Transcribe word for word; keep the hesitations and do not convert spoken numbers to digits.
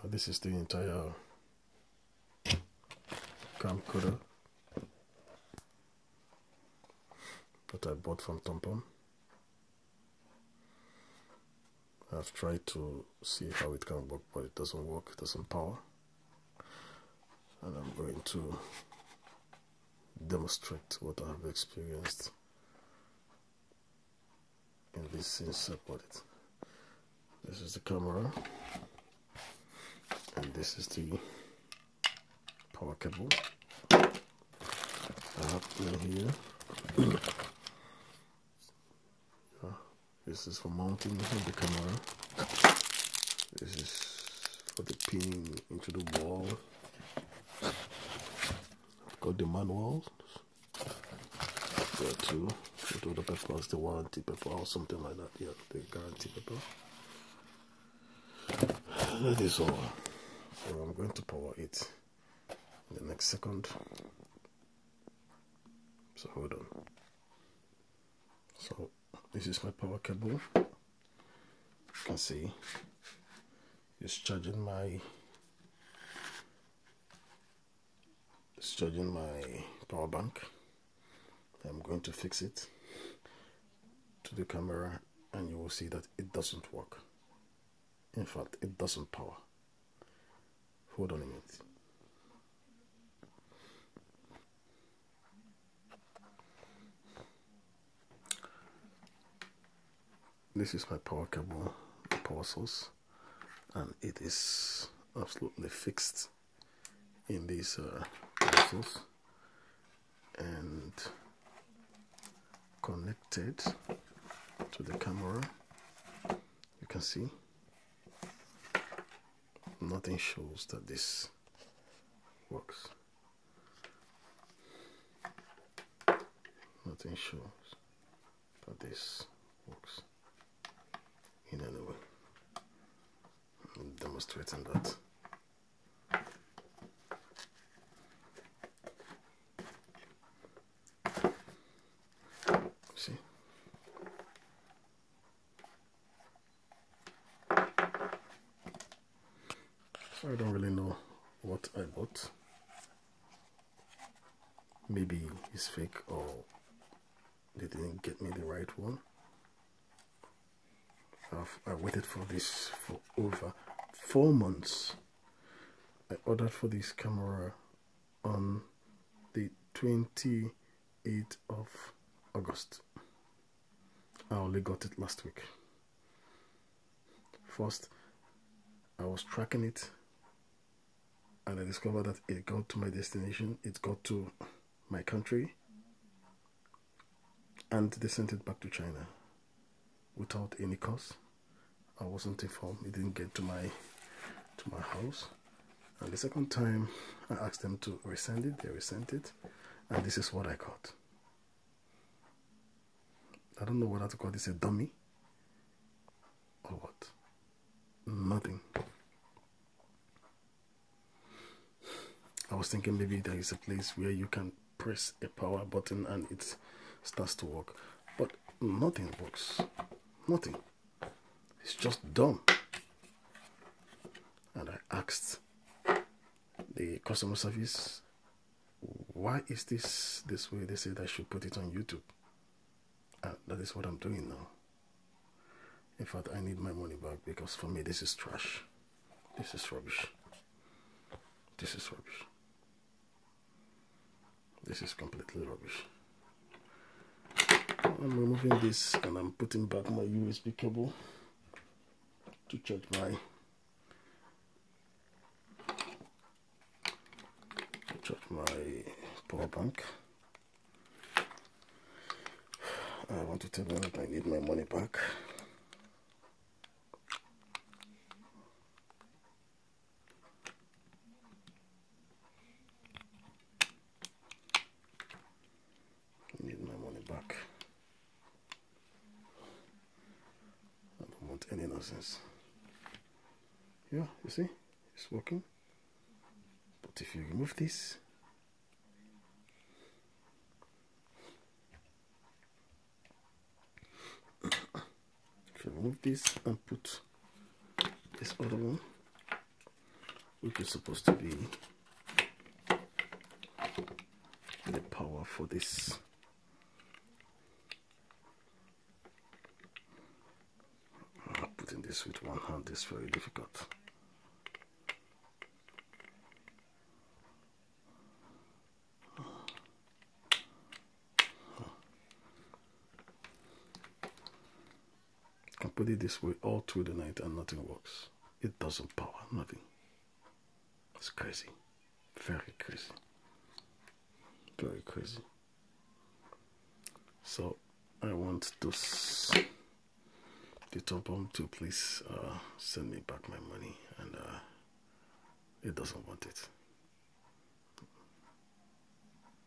this is the entire camcorder that I bought from Tompom. I've tried to see how it can work, but it doesn't work, it doesn't power. And I'm going to demonstrate what I have experienced in this since I bought it. This is the camera, and this is the power cable I have in here. Yeah, this is for mounting the camera. This is for the pinning into the wall. I've got the manual. There too. With all the papers, the warranty paper or something like that. Yeah, the guarantee paper. That is all. So I'm going to power it in the next second. So hold on. So this is my power cable. You can see it's charging my it's charging my power bank. I'm going to fix it to the camera and you will see that it doesn't work. In fact, it doesn't power. Hold on a minute. This is my power cable, the power source, and it is absolutely fixed in this uh, power source and connected to the camera. You can see nothing shows that this works. Nothing shows that this works in any way. I'm demonstrating that. See? So I don't really know what I bought. Maybe it's fake or they didn't get me the right one. I've, I waited for this for over four months. I ordered for this camera on the twenty-eighth of August. I only got it last week. First, I was tracking it and I discovered that it got to my destination, it got to my country, and they sent it back to China without any cost. I wasn't informed. It didn't get to my to my house. And the second time I asked them to resend it, they resent it, and this is what I got. I don't know whether to call this a dummy or what. Nothing. I was thinking maybe there is a place where you can press a power button and it starts to work, but nothing works. Nothing. It's just dumb. And I asked the customer service, why is this this way? They said I should put it on YouTube. And that is what I'm doing now. In fact, I need my money back because for me this is trash. This is rubbish. This is rubbish. This is completely rubbish. I'm removing this and I'm putting back my U S B cable to charge my to charge my power bank. I want to tell them that I need my money back. I need my money back. I don't want any nonsense. Yeah, you see, it's working. But if you remove this, if you remove this and put this other one, which is supposed to be the power for this. Putting this with one hand is very difficult. I put it this way all through the night and nothing works. It doesn't power, nothing. It's crazy. Very crazy. Very crazy. So I want those the top bomb to please uh, send me back my money, and uh, it doesn't want it.